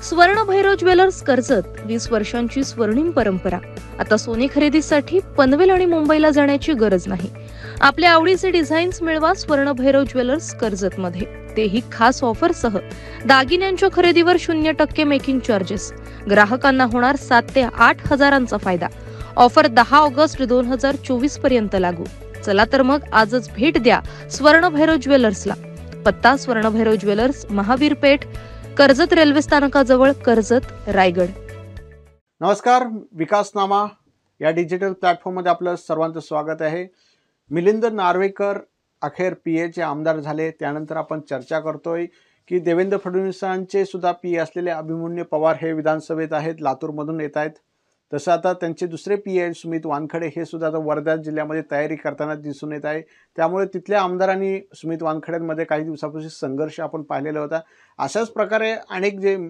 स्वर्ण भैरव ज्वेलर्स कर्जत 20 वर्षांची स्वर्णिम परंपरा। आता सोने खरेदीसाठी पनवेल आणि मुंबईला जाण्याची गरज नाही। आपल्या आवडीचे डिझाईन्स मिळवा स्वर्ण भैरव ज्वेलर्स कर्जत मध्ये, तेही खास ऑफर सह। दागिन्यांच्या खरेदीवर 0% मेकिंग चार्जेस। ग्राहकांना होणार 7 ते 8 हजारांचा फायदा। ऑफर 10 ऑगस्ट 2024 पर्यंत लागू। चला तर मग आजच भेट द्या स्वर्ण भैरव ज्वेलर्सला। पत्ता स्वर्ण भैरव ज्वेलर्स, महावीर पेठ, कर्जत रेल्वे स्थानकाजवळ, कर्जत, रायगड। नमस्कार, विकासनामा या डिजिटल प्लॅटफॉर्ममध्ये आपलं सर्वांचं स्वागत आहे। मिलिंद नार्वेकर अखेर पीएचे आमदार झाले। त्यानंतर आपण चर्चा करतोय की देवेंद्र फडणवीसांचे सुद्धा पीए असलेले अभिमन्यू पवार हे विधानसभेत आहेत, लातूरमधून येत आहेत। तसं आता त्यांचे दुसरे पीए सुमित वानखडे हे सुद्धा आता वर्धा जिल्ह्यामध्ये तयारी करताना दिसून येत आहे। त्यामुळे तिथल्या आमदारांनी सुमित वानखडेंमध्ये काही दिवसापूर्वी संघर्ष आपण पाहिलेला होता। अशाच प्रकारे अनेक जे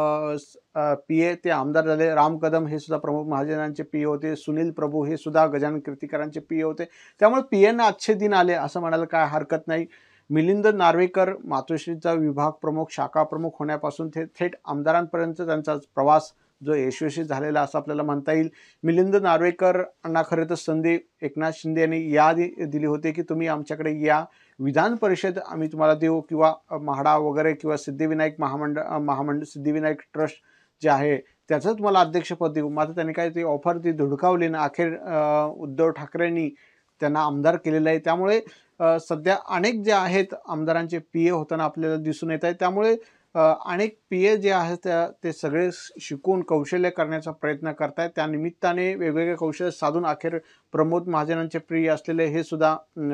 पीए ते आमदार झाले। राम कदम हे सुद्धा प्रमोद महाजनांचे पीए होते, सुनील प्रभू हे सुद्धा गजानन कीर्तिकरांचे पीए होते। त्यामुळे पीएना अच्छे दिन आले असं म्हणायला काय हरकत नाही। मिलिंद नार्वेकर मातोश्रीचा विभाग प्रमुख, शाखा प्रमुख होण्यापासून थेट आमदारांपर्यंत त्यांचा प्रवास जो यशस्वी झालेला असं आपल्याला म्हणता येईल। मिलिंद नार्वेकरांना खरं तर संधी एकनाथ शिंदे यांनी यादी दिली होती की तुम्ही आमच्याकडे या, विधान परिषद आम्ही तुम्हाला देऊ, किंवा म्हाडा वगैरे किंवा सिद्धिविनायक महामंडळ सिद्धिविनायक ट्रस्ट जे आहे त्याचं तुम्हाला अध्यक्षपद देऊ। मात्र त्यांनी काय ती ऑफर धुडकावली ना अखेर उद्धव ठाकरेंनी त्यांना आमदार केलेलं आहे। त्यामुळे सध्या अनेक जे आहेत आमदारांचे पीए होताना आपल्याला दिसून येत आहे। त्यामुळे अनेक पीए जे आहेत ते सगळे शिकून कौशल्य करण्याचा प्रयत्न करतायत। त्या निमित्ताने वेगवेगळे कौशल्य साधून अखेर प्रमोद महाजनांचे प्रिय असलेले हे सुद्धा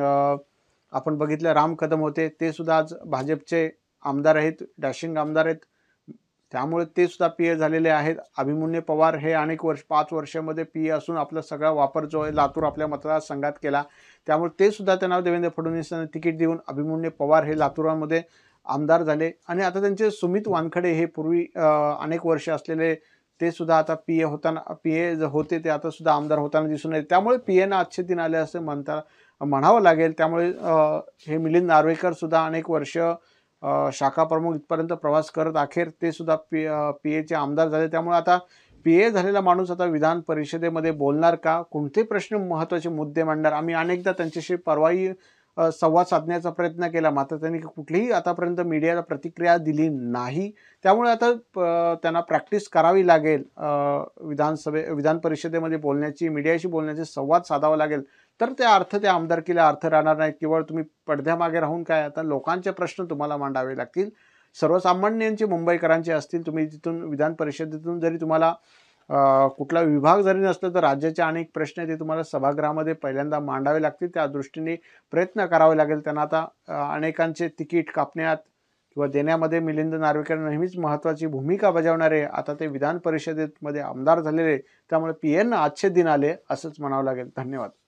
आपण बघितलं, राम कदम होते, ते सुद्धा आज भाजपचे आमदार आहेत, डॅशिंग आमदार आहेत। त्यामुळे ते सुद्धा पीए झालेले आहेत। अभिमन्यू पवार हे अनेक वर्ष 5 वर्षामध्ये पीए असून आपला सगळा वापर जो आहे लातूर आपल्या मतदारसंघात केला। त्यामुळे ते सुद्धा त्यांना देवेंद्र फडणवीसांनी तिकीट देऊन अभिमन्यू पवार हे लातूरामध्ये आमदार झाले। आणि आता त्यांचे सुमित वानखडे हे पूर्वी अनेक वर्ष असलेले ते सुद्धा आता पीए होते ते आता सुद्धा आमदार होताना दिसून येते। त्यामुळे पीएना अच्छे दिन आले असे म्हणावं लागेल। त्यामुळे हे मिलिंद नार्वेकर सुद्धा अनेक वर्ष शाखा प्रमुख इथपर्यंत प्रवास करत अखेर ते सुद्धा पीएचे आमदार झाले। त्यामुळे आता पीए झालेला माणूस आता विधान परिषदेमध्ये बोलणार का, कोणते प्रश्न महत्त्वाचे मुद्दे मांडणार। आम्ही अनेकदा त्यांच्याशी परवाही संवाद साधण्याचा प्रयत्न केला, मात्र त्यांनी कुठलीही आतापर्यंत मीडियाला प्रतिक्रिया दिली नाही। त्यामुळे आता त्यांना प्रॅक्टिस करावी लागेल, विधान परिषदेमध्ये बोलण्याची, मीडियाशी बोलण्याची, संवाद साधावा लागेल, तर त्या आमदारकीला अर्थ राहणार नाही। केवळ तुम्ही पडद्यामागे राहून काय, आता लोकांचे प्रश्न तुम्हाला मांडावे लागतील, सर्वसामान्यांचे, मुंबईकरांचे असतील। तुम्ही तिथून विधान परिषदेतून जरी तुम्हाला कुठला विभाग जरी नसला तर राज्याचे अनेक प्रश्न ते तुम्हाला सभागृहामध्ये पहिल्यांदा मांडावे लागतील। त्या दृष्टीने प्रयत्न करावे लागेल त्यांना। आता अनेकांचे तिकीट कापण्यात किंवा देण्यामध्ये मिलिंद नार्वेकर नेहमीच महत्त्वाची भूमिका बजावणारे आता ते विधान परिषदेमध्ये आमदार झालेले, त्यामुळे पीएना अच्छे दिन आले असंच म्हणावं लागेल। धन्यवाद।